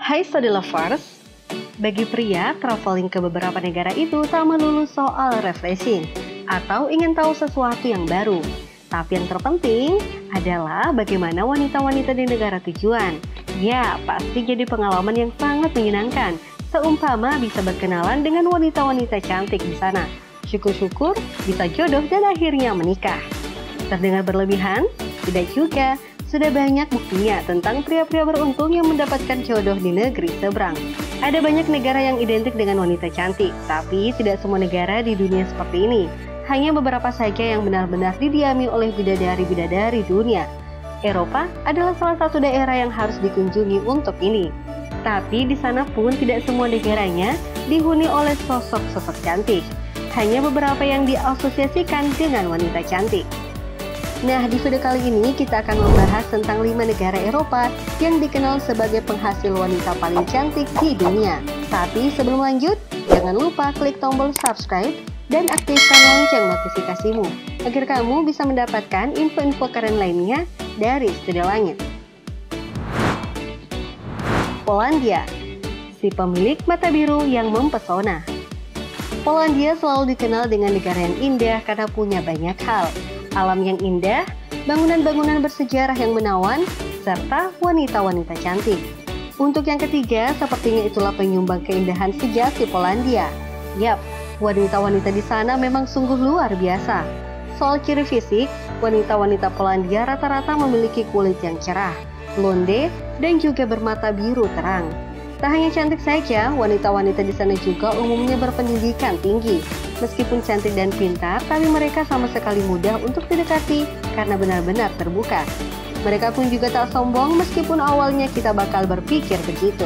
Hai study lovers, bagi pria, traveling ke beberapa negara itu tak melulu soal refreshing atau ingin tahu sesuatu yang baru. Tapi yang terpenting adalah bagaimana wanita-wanita di negara tujuan. Ya, pasti jadi pengalaman yang sangat menyenangkan, seumpama bisa berkenalan dengan wanita-wanita cantik di sana. Syukur-syukur bisa jodoh dan akhirnya menikah. Terdengar berlebihan? Tidak juga. Sudah banyak buktinya tentang pria-pria beruntung yang mendapatkan jodoh di negeri seberang. Ada banyak negara yang identik dengan wanita cantik, tapi tidak semua negara di dunia seperti ini. Hanya beberapa saja yang benar-benar didiami oleh bidadari-bidadari dunia. Eropa adalah salah satu daerah yang harus dikunjungi untuk ini. Tapi di sana pun tidak semua negaranya dihuni oleh sosok-sosok cantik. Hanya beberapa yang diasosiasikan dengan wanita cantik. Nah, di video kali ini kita akan membahas tentang 5 negara Eropa yang dikenal sebagai penghasil wanita paling cantik di dunia. Tapi sebelum lanjut, jangan lupa klik tombol subscribe dan aktifkan lonceng notifikasimu agar kamu bisa mendapatkan info-info keren lainnya dari Studio Langit. Polandia, si pemilik mata biru yang mempesona. Polandia selalu dikenal dengan negara yang indah karena punya banyak hal. Alam yang indah, bangunan-bangunan bersejarah yang menawan, serta wanita-wanita cantik. Untuk yang ketiga, sepertinya itulah penyumbang keindahan sejati Polandia. Yap, wanita-wanita di sana memang sungguh luar biasa. Soal ciri fisik, wanita-wanita Polandia rata-rata memiliki kulit yang cerah, blonde, dan juga bermata biru terang. Tak hanya cantik saja, wanita-wanita di sana juga umumnya berpendidikan tinggi. Meskipun cantik dan pintar, tapi mereka sama sekali mudah untuk didekati karena benar-benar terbuka. Mereka pun juga tak sombong meskipun awalnya kita bakal berpikir begitu.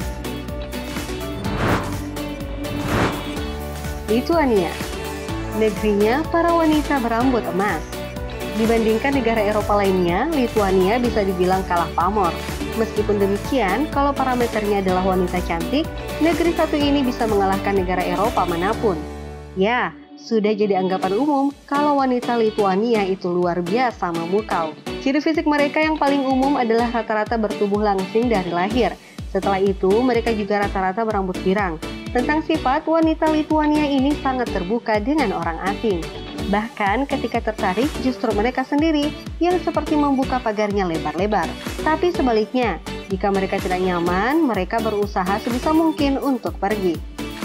Lituania, negerinya para wanita berambut emas. Dibandingkan negara Eropa lainnya, Lituania bisa dibilang kalah pamor. Meskipun demikian, kalau parameternya adalah wanita cantik, negeri satu ini bisa mengalahkan negara Eropa manapun. Ya, sudah jadi anggapan umum kalau wanita Lituania itu luar biasa memukau. Ciri fisik mereka yang paling umum adalah rata-rata bertubuh langsing dari lahir. Setelah itu, mereka juga rata-rata berambut pirang. Tentang sifat, wanita Lituania ini sangat terbuka dengan orang asing. Bahkan ketika tertarik, justru mereka sendiri yang seperti membuka pagarnya lebar-lebar. Tapi sebaliknya, jika mereka tidak nyaman, mereka berusaha sebisa mungkin untuk pergi.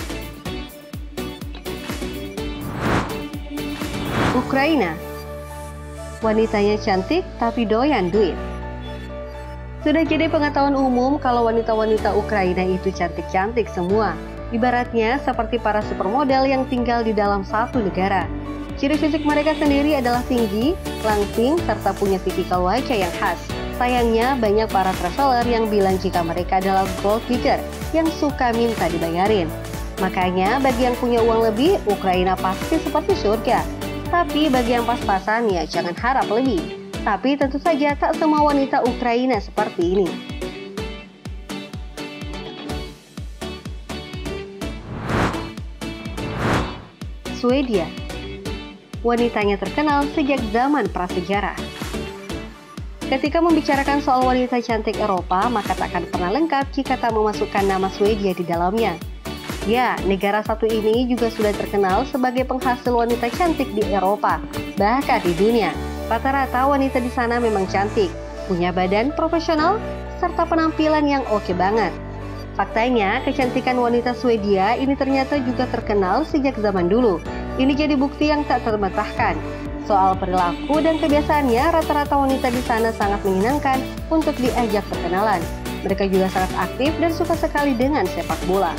Ukraina, wanitanya cantik tapi doyan duit. Sudah jadi pengetahuan umum kalau wanita-wanita Ukraina itu cantik-cantik semua. Ibaratnya seperti para supermodel yang tinggal di dalam satu negara. Ciri fisik mereka sendiri adalah tinggi, langsing, serta punya tipikal wajah yang khas. Sayangnya banyak para traveler yang bilang jika mereka adalah gold digger yang suka minta dibayarin. Makanya bagi yang punya uang lebih, Ukraina pasti seperti surga. Tapi bagi yang pas-pasan ya jangan harap lebih. Tapi tentu saja tak semua wanita Ukraina seperti ini. Swedia, wanitanya terkenal sejak zaman prasejarah. Ketika membicarakan soal wanita cantik Eropa, maka tak akan pernah lengkap jika tak memasukkan nama Swedia di dalamnya. Ya, negara satu ini juga sudah terkenal sebagai penghasil wanita cantik di Eropa, bahkan di dunia. Rata-rata wanita di sana memang cantik, punya badan profesional, serta penampilan yang oke banget. Faktanya, kecantikan wanita Swedia ini ternyata juga terkenal sejak zaman dulu. Ini jadi bukti yang tak terbantahkan. Soal perilaku dan kebiasaannya, rata-rata wanita di sana sangat menyenangkan untuk diajak perkenalan. Mereka juga sangat aktif dan suka sekali dengan sepak bola.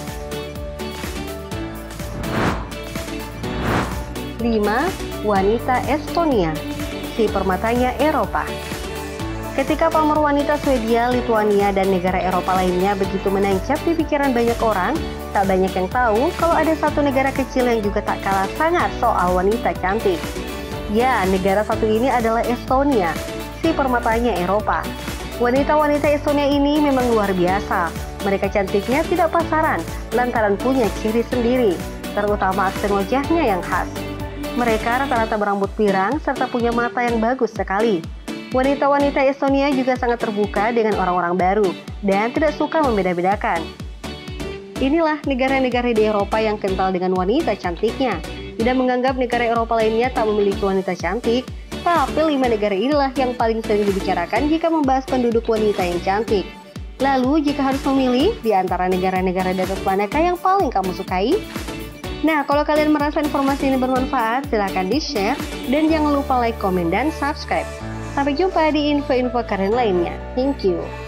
5. Wanita Estonia, si permatanya Eropa. Ketika pamer wanita Swedia, Lituania, dan negara Eropa lainnya begitu menancap di pikiran banyak orang, tak banyak yang tahu kalau ada satu negara kecil yang juga tak kalah sangat soal wanita cantik. Ya, negara satu ini adalah Estonia, si permatanya Eropa. Wanita-wanita Estonia ini memang luar biasa. Mereka cantiknya tidak pasaran, lantaran punya ciri sendiri, terutama aksen wajahnya yang khas. Mereka rata-rata berambut pirang serta punya mata yang bagus sekali. Wanita-wanita Estonia juga sangat terbuka dengan orang-orang baru dan tidak suka membeda-bedakan. Inilah negara-negara di Eropa yang kental dengan wanita cantiknya. Tidak menganggap negara Eropa lainnya tak memiliki wanita cantik, tapi 5 negara inilah yang paling sering dibicarakan jika membahas penduduk wanita yang cantik. Lalu, jika harus memilih di antara negara-negara di atas manakah yang paling kamu sukai? Nah, kalau kalian merasa informasi ini bermanfaat, silahkan di-share dan jangan lupa like, komen, dan subscribe. Sampai jumpa di info-info keren lainnya. Thank you.